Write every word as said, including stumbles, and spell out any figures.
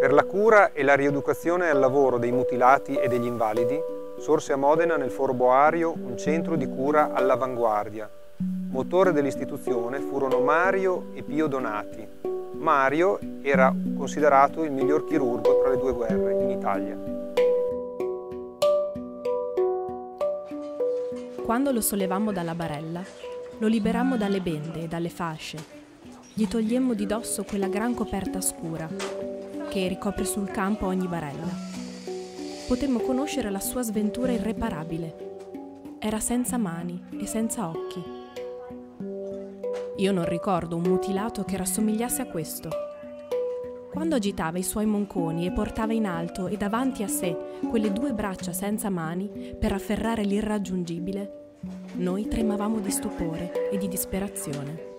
Per la cura e la rieducazione al lavoro dei mutilati e degli invalidi sorse a Modena nel Foro Boario un centro di cura all'avanguardia. Motore dell'istituzione furono Mario e Pio Donati. Mario era considerato il miglior chirurgo tra le due guerre in Italia. Quando lo sollevammo dalla barella, lo liberammo dalle bende e dalle fasce. Gli togliemmo di dosso quella gran coperta scura che ricopre sul campo ogni barella. Potemmo conoscere la sua sventura irreparabile. Era senza mani e senza occhi. Io non ricordo un mutilato che rassomigliasse a questo. Quando agitava i suoi monconi e portava in alto e davanti a sé quelle due braccia senza mani per afferrare l'irraggiungibile, noi tremavamo di stupore e di disperazione.